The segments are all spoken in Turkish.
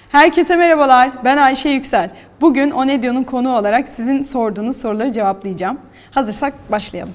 Herkese merhabalar, ben Ayşe Yüksel. Bugün O Ne Diyor'nun konuğu olarak sizin sorduğunuz soruları cevaplayacağım. Hazırsak başlayalım.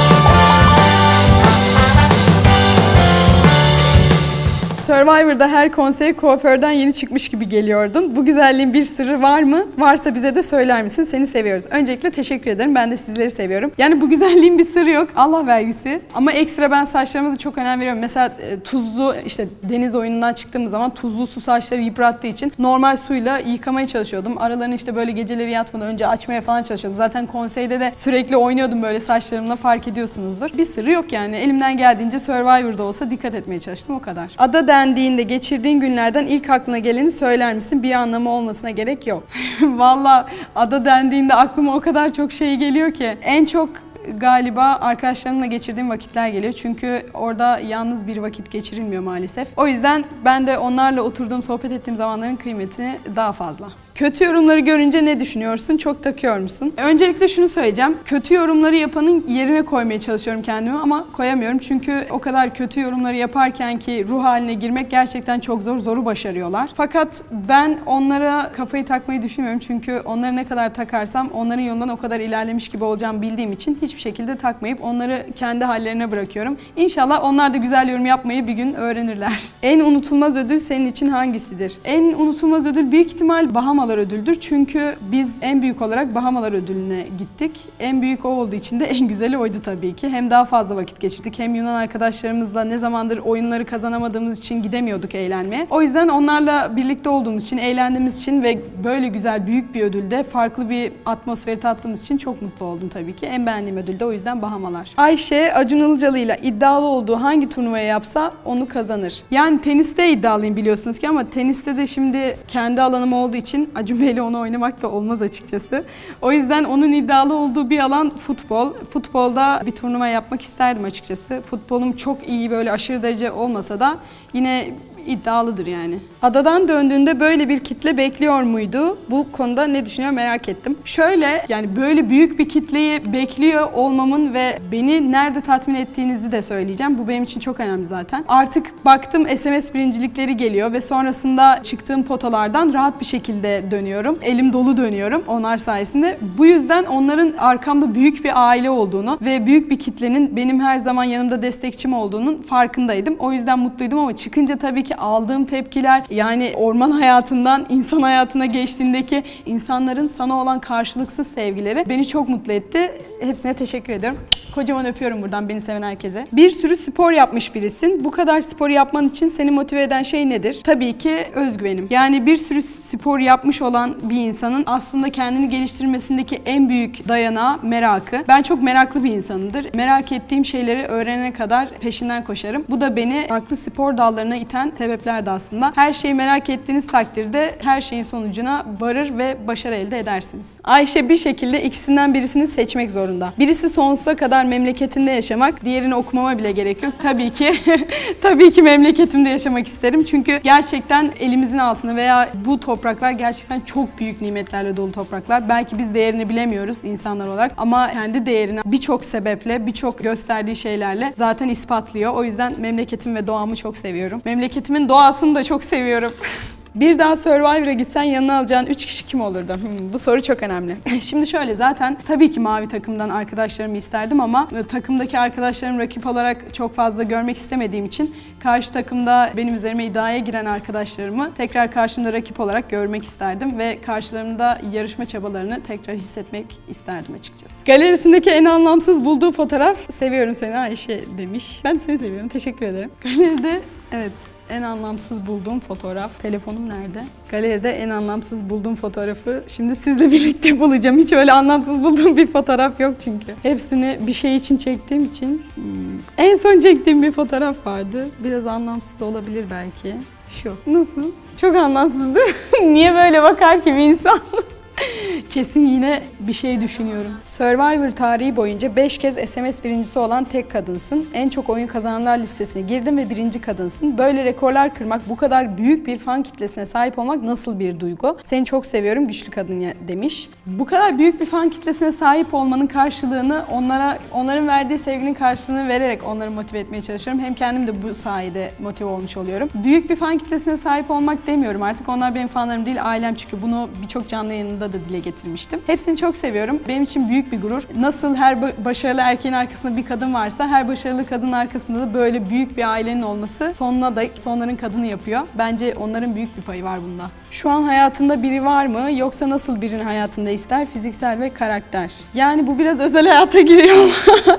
Survivor'da her konsey kuaförden yeni çıkmış gibi geliyordun. Bu güzelliğin bir sırrı var mı? Varsa bize de söyler misin? Seni seviyoruz. Öncelikle teşekkür ederim. Ben de sizleri seviyorum. Yani bu güzelliğin bir sırrı yok. Allah vergisi. Ama ekstra ben saçlarıma da çok önem veriyorum. Mesela tuzlu, işte deniz oyunundan çıktığımız zaman tuzlu su saçları yıprattığı için normal suyla yıkamaya çalışıyordum. Aralarını işte böyle geceleri yatmadan önce açmaya falan çalışıyordum. Zaten konseyde de sürekli oynuyordum böyle saçlarımla, fark ediyorsunuzdur. Bir sırrı yok yani. Elimden geldiğince Survivor'da olsa dikkat etmeye çalıştım, o kadar. Ada dendiğinde geçirdiğin günlerden ilk aklına geleni söyler misin? Bir anlamı olmasına gerek yok. Valla ada dendiğinde aklıma o kadar çok şey geliyor ki. En çok galiba arkadaşlarımla geçirdiğim vakitler geliyor. Çünkü orada yalnız bir vakit geçirilmiyor maalesef. O yüzden ben de onlarla oturduğum, sohbet ettiğim zamanların kıymetini daha fazla. Kötü yorumları görünce ne düşünüyorsun? Çok takıyor musun? Öncelikle şunu söyleyeceğim. Kötü yorumları yapanın yerine koymaya çalışıyorum kendimi ama koyamıyorum. Çünkü o kadar kötü yorumları yaparken ki ruh haline girmek gerçekten çok zor. Zoru başarıyorlar. Fakat ben onlara kafayı takmayı düşünmüyorum. Çünkü onları ne kadar takarsam onların yolundan o kadar ilerlemiş gibi olacağımı bildiğim için hiçbir şekilde takmayıp onları kendi hallerine bırakıyorum. İnşallah onlar da güzel yorum yapmayı bir gün öğrenirler. En unutulmaz ödül senin için hangisidir? En unutulmaz ödül büyük ihtimal Bahamalar ödüldür. Çünkü biz en büyük olarak Bahamalar ödülüne gittik. En büyük o olduğu için de en güzeli oydu tabii ki. Hem daha fazla vakit geçirdik. Hem Yunan arkadaşlarımızla ne zamandır oyunları kazanamadığımız için gidemiyorduk eğlenmeye. O yüzden onlarla birlikte olduğumuz için, eğlendiğimiz için ve böyle güzel büyük bir ödülde farklı bir atmosferi tattığımız için çok mutlu oldum tabii ki. En beğendiğim ödül de o yüzden Bahamalar. Ayşe, Acun Ilıcalı'yla iddialı olduğu hangi turnuvaya yapsa onu kazanır. Yani teniste iddialıyım biliyorsunuz ki ama teniste de şimdi kendi alanım olduğu için Acun Bey'le onu oynamak da olmaz açıkçası. O yüzden onun iddialı olduğu bir alan futbol. Futbolda bir turnuva yapmak isterdim açıkçası. Futbolum çok iyi, böyle aşırı derece olmasa da yine iddialıdır yani. Adadan döndüğünde böyle bir kitle bekliyor muydu? Bu konuda ne düşünüyor merak ettim. Şöyle, yani böyle büyük bir kitleyi bekliyor olmamın ve beni nerede tatmin ettiğinizi de söyleyeceğim. Bu benim için çok önemli zaten. Artık baktım SMS birincilikleri geliyor ve sonrasında çıktığım potalardan rahat bir şekilde dönüyorum. Elim dolu dönüyorum onlar sayesinde. Bu yüzden onların arkamda büyük bir aile olduğunu ve büyük bir kitlenin benim her zaman yanımda destekçim olduğunun farkındaydım. O yüzden mutluydum ama çıkınca tabii ki aldığım tepkiler, yani orman hayatından insan hayatına geçtiğindeki insanların sana olan karşılıksız sevgileri beni çok mutlu etti. Hepsine teşekkür ediyorum. Kocaman öpüyorum buradan beni seven herkese. Bir sürü spor yapmış birisin. Bu kadar spor yapman için seni motive eden şey nedir? Tabii ki özgüvenim. Yani bir sürü spor yapmış olan bir insanın aslında kendini geliştirmesindeki en büyük dayanağı merakı. Ben çok meraklı bir insanımdır. Merak ettiğim şeyleri öğrenene kadar peşinden koşarım. Bu da beni farklı spor dallarına iten sebeplerdi aslında. Her şeyi merak ettiğiniz takdirde her şeyin sonucuna varır ve başarı elde edersiniz. Ayşe bir şekilde ikisinden birisini seçmek zorunda. Birisi sonsuza kadar memleketinde yaşamak, diğerini okumama bile gerek yok. Tabii ki tabii ki memleketimde yaşamak isterim. Çünkü gerçekten elimizin altında veya bu topraklar gerçekten çok büyük nimetlerle dolu topraklar. Belki biz değerini bilemiyoruz insanlar olarak ama kendi değerini birçok sebeple, birçok gösterdiği şeylerle zaten ispatlıyor. O yüzden memleketimi ve doğamı çok seviyorum. Memleketimin doğasını da çok seviyorum. Bir daha Survivor'a gitsen yanına alacağın 3 kişi kim olurdu? Bu soru çok önemli. Şimdi şöyle, zaten tabii ki mavi takımdan arkadaşlarımı isterdim ama takımdaki arkadaşlarım rakip olarak çok fazla görmek istemediğim için karşı takımda benim üzerime iddiaya giren arkadaşlarımı tekrar karşımda rakip olarak görmek isterdim ve karşılarında yarışma çabalarını tekrar hissetmek isterdim açıkçası. Galerisindeki en anlamsız bulduğu fotoğraf, seviyorum seni Ayşe demiş. Ben seni seviyorum, teşekkür ederim. Galeride, evet. En anlamsız bulduğum fotoğraf. Telefonum nerede? Galeride en anlamsız bulduğum fotoğrafı şimdi sizle birlikte bulacağım. Hiç öyle anlamsız bulduğum bir fotoğraf yok çünkü. Hepsini bir şey için çektiğim için. En son çektiğim bir fotoğraf vardı. Biraz anlamsız olabilir belki. Şu. Nasıl? Çok anlamsızdı. Niye böyle bakar ki bir insan? Kesin yine bir şey düşünüyorum. Survivor tarihi boyunca 5 kez SMS birincisi olan tek kadınsın. En çok oyun kazananlar listesine girdin ve birinci kadınsın. Böyle rekorlar kırmak, bu kadar büyük bir fan kitlesine sahip olmak nasıl bir duygu? Seni çok seviyorum güçlü kadın demiş. Bu kadar büyük bir fan kitlesine sahip olmanın karşılığını onların verdiği sevginin karşılığını vererek onları motive etmeye çalışıyorum. Hem kendim de bu sayede motive olmuş oluyorum. Büyük bir fan kitlesine sahip olmak demiyorum. Artık onlar benim fanlarım değil, ailem, çünkü bunu birçok canlı yayınında da dile getirmiştim. Hepsini çok seviyorum. Benim için büyük bir gurur. Nasıl her başarılı erkeğin arkasında bir kadın varsa, her başarılı kadının arkasında da böyle büyük bir ailenin olması sonların kadını yapıyor. Bence onların büyük bir payı var bunda. Şu an hayatında biri var mı? Yoksa nasıl birinin hayatında ister? Fiziksel ve karakter. Yani bu biraz özel hayata giriyor.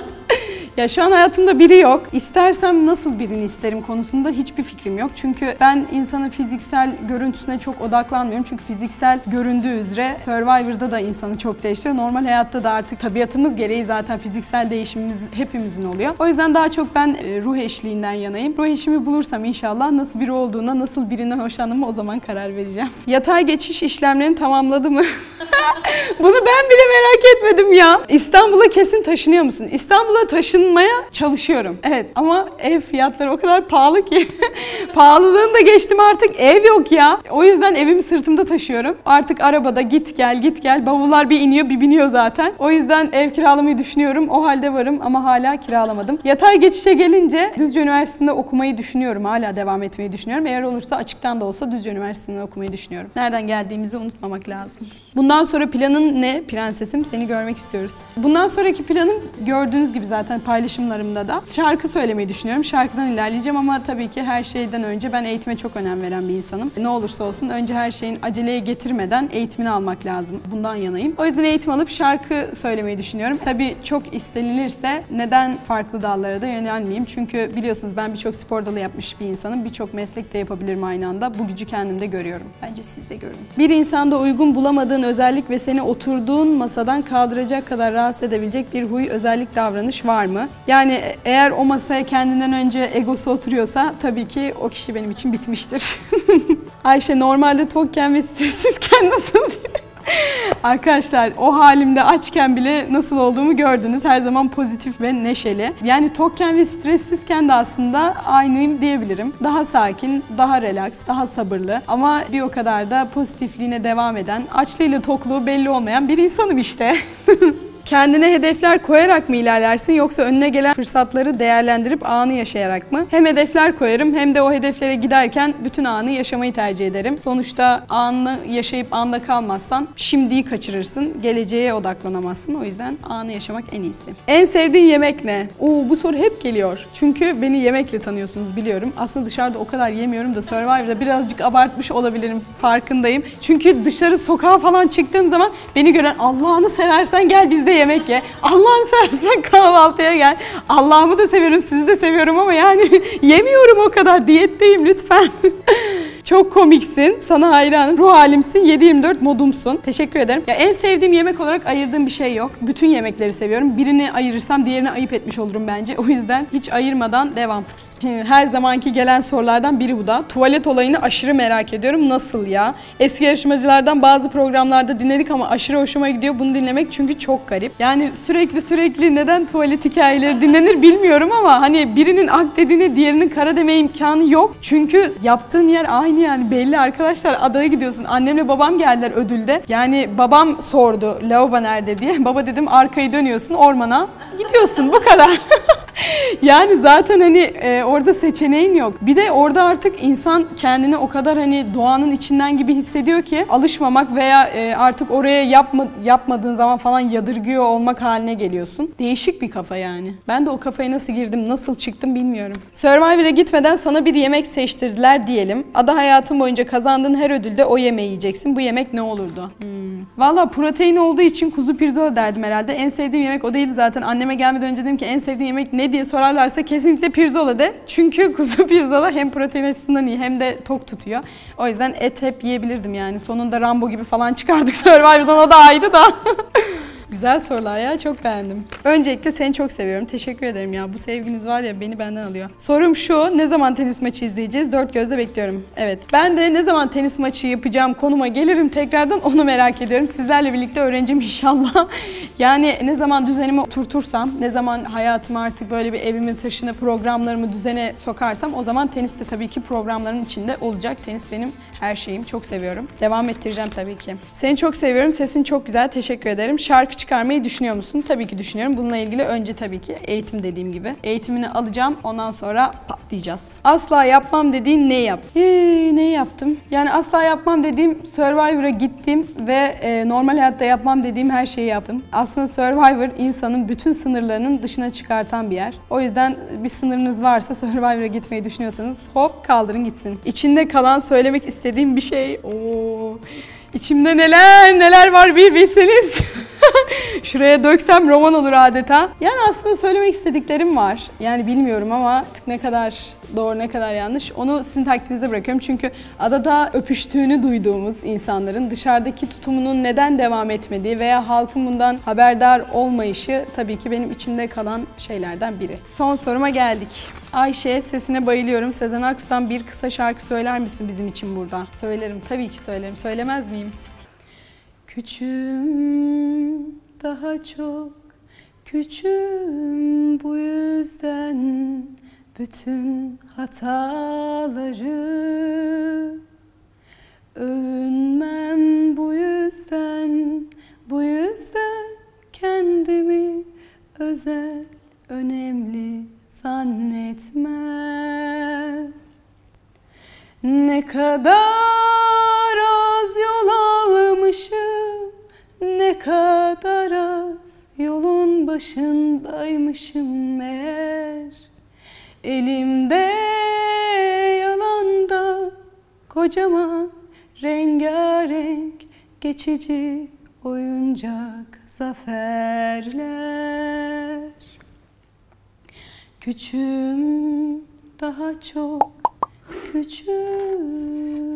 Ya şu an hayatımda biri yok. İstersem nasıl birini isterim konusunda hiçbir fikrim yok. Çünkü ben insanın fiziksel görüntüsüne çok odaklanmıyorum. Çünkü fiziksel göründüğü üzere Survivor'da da insanı çok değiştiriyor. Normal hayatta da artık tabiatımız gereği zaten fiziksel değişimimiz hepimizin oluyor. O yüzden daha çok ben ruh eşliğinden yanayım. Ruh eşimi bulursam inşallah nasıl biri olduğuna, nasıl birinden hoşlandığıma o zaman karar vereceğim. Yatay geçiş işlemlerini tamamladı mı? Bunu ben bile merak etmedim ya. İstanbul'a kesin taşınıyor musun? İstanbul'a taşınmaya çalışıyorum. Evet, ama ev fiyatları o kadar pahalı ki. Pahalılığını da geçtim, artık ev yok ya. O yüzden evimi sırtımda taşıyorum. Artık arabada git gel. Bavullar bir iniyor bir biniyor zaten. O yüzden ev kiralamayı düşünüyorum. O halde varım ama hala kiralamadım. Yatay geçişe gelince Düzce Üniversitesi'nde okumayı düşünüyorum. Hala devam etmeyi düşünüyorum. Eğer olursa açıktan da olsa Düzce Üniversitesi'nde okumayı düşünüyorum. Nereden geldiğimizi unutmamak lazım. Bundan sonra planın ne prensesim? Seni görmek istiyoruz. Bundan sonraki planım gördüğünüz gibi zaten paylaşımlarımda da şarkı söylemeyi düşünüyorum. Şarkıdan ilerleyeceğim ama tabii ki her şeyden önce ben eğitime çok önem veren bir insanım. Ne olursa olsun önce her şeyin aceleye getirmeden eğitimini almak lazım. Bundan yanayım. O yüzden eğitim alıp şarkı söylemeyi düşünüyorum. Tabii çok istenilirse neden farklı dallara da yönelmeyeyim? Çünkü biliyorsunuz ben birçok spor dalı yapmış bir insanım. Birçok meslek de yapabilirim aynı anda. Bu gücü kendimde görüyorum. Bence siz de görün. Bir insanda uygun bulamadığın özellik ve seni oturduğun masadan kaldıracak kadar rahatsız edebilecek bir huy, özellik, davranış var mı? Yani eğer o masaya kendinden önce egosu oturuyorsa tabii ki o kişi benim için bitmiştir. Ayşe, normalde tokken ve stressizken nasıl? Arkadaşlar, o halimde açken bile nasıl olduğumu gördünüz. Her zaman pozitif ve neşeli. Yani tokken ve stressizken de aslında aynıyım diyebilirim. Daha sakin, daha relax, daha sabırlı ama bir o kadar da pozitifliğine devam eden, açlığıyla tokluğu belli olmayan bir insanım işte. Kendine hedefler koyarak mı ilerlersin yoksa önüne gelen fırsatları değerlendirip anı yaşayarak mı? Hem hedefler koyarım hem de o hedeflere giderken bütün anı yaşamayı tercih ederim. Sonuçta anı yaşayıp anda kalmazsan şimdiyi kaçırırsın, geleceğe odaklanamazsın. O yüzden anı yaşamak en iyisi. En sevdiğin yemek ne? Bu soru hep geliyor. Çünkü beni yemekle tanıyorsunuz biliyorum. Aslında dışarıda o kadar yemiyorum da Survivor'da birazcık abartmış olabilirim, farkındayım. Çünkü dışarı sokağa falan çıktığım zaman beni gören Allah'ını seversen gel bizde yemek ye. Allah'ını seversen kahvaltıya gel. Allah'ımı da seviyorum, sizi de seviyorum ama yani yemiyorum o kadar. Diyetteyim lütfen. Çok komiksin. Sana hayranım. Ruh halimsin. 7/24 modumsun. Teşekkür ederim. Ya en sevdiğim yemek olarak ayırdığım bir şey yok. Bütün yemekleri seviyorum. Birini ayırırsam diğerini ayıp etmiş olurum bence. O yüzden hiç ayırmadan devam. Her zamanki gelen sorulardan biri bu da. Tuvalet olayını aşırı merak ediyorum. Nasıl ya? Eski yarışmacılardan bazı programlarda dinledik ama aşırı hoşuma gidiyor bunu dinlemek çünkü çok garip. Yani sürekli neden tuvalet hikayeleri dinlenir bilmiyorum ama hani birinin ak dediğine diğerinin kara deme imkanı yok. Çünkü yaptığın yer aynı yani belli arkadaşlar. Adaya gidiyorsun. Annemle babam geldiler ödülde. Yani babam sordu lavabo nerede diye. Baba dedim arkayı dönüyorsun ormana gidiyorsun bu kadar. Yani zaten hani orada seçeneğin yok. Bir de orada artık insan kendini o kadar hani doğanın içinden gibi hissediyor ki alışmamak veya artık oraya yapmadığın zaman falan yadırgıyor olmak haline geliyorsun. Değişik bir kafa yani. Ben de o kafaya nasıl girdim, nasıl çıktım bilmiyorum. Survivor'a gitmeden sana bir yemek seçtirdiler diyelim. Ada hayatın boyunca kazandığın her ödülde o yemeği yiyeceksin. Bu yemek ne olurdu? Valla protein olduğu için kuzu pirzola derdim herhalde. En sevdiğim yemek o değildi zaten. Anneme gelmeden önce dedim ki en sevdiğin yemek ne diye sorarlarsa kesinlikle pirzola de. Çünkü kuzu pirzola hem protein açısından iyi hem de tok tutuyor. O yüzden et hep yiyebilirdim yani. Sonunda Rambo gibi falan çıkardık Survivor'dan, o da ayrı da. Güzel sorular ya, çok beğendim. Öncelikle seni çok seviyorum. Teşekkür ederim ya. Bu sevginiz var ya, beni benden alıyor. Sorum şu: ne zaman tenis maçı izleyeceğiz? Dört gözle bekliyorum. Evet. Ben de ne zaman tenis maçı yapacağım konuma gelirim tekrardan, onu merak ediyorum. Sizlerle birlikte öğreneceğim inşallah. Yani ne zaman düzenimi oturtursam, ne zaman hayatımı artık böyle bir evimin taşını, programlarımı düzene sokarsam, o zaman tenis de tabii ki programların içinde olacak. Tenis benim her şeyim. Çok seviyorum. Devam ettireceğim tabii ki. Seni çok seviyorum. Sesin çok güzel. Teşekkür ederim. Şarkı çıkarmayı düşünüyor musun? Tabii ki düşünüyorum. Bununla ilgili önce tabii ki eğitim, dediğim gibi. Eğitimini alacağım. Ondan sonra patlayacağız. Asla yapmam dediğin ne yap? Ne yaptım? Yani asla yapmam dediğim, Survivor'a gittim ve normal hayatta yapmam dediğim her şeyi yaptım. Aslında Survivor insanın bütün sınırlarının dışına çıkartan bir yer. O yüzden bir sınırınız varsa, Survivor'a gitmeyi düşünüyorsanız hop kaldırın gitsin. İçinde kalan, söylemek istediğim bir şey. İçimde neler var bir bilseniz. Şuraya döksem roman olur adeta. Yani aslında söylemek istediklerim var. Yani bilmiyorum ama artık ne kadar doğru, ne kadar yanlış, onu sizin takdirinize bırakıyorum. Çünkü adada öpüştüğünü duyduğumuz insanların dışarıdaki tutumunun neden devam etmediği veya halkın bundan haberdar olmayışı tabii ki benim içimde kalan şeylerden biri. Son soruma geldik. Ayşe, sesine bayılıyorum. Sezen Aksu'dan bir kısa şarkı söyler misin bizim için burada? Söylerim, tabii ki söylerim. Söylemez miyim? Küçüğüm, daha çok küçüğüm, bu yüzden bütün hataları övünmem, bu yüzden kendimi özel, önemli zannetmem. Ne kadar az yol almışım, ne kadar az yolun başındaymışım meğer. Elimde yalanda kocaman rengarenk geçici oyuncak zaferler. Küçüğüm, daha çok küçüğüm.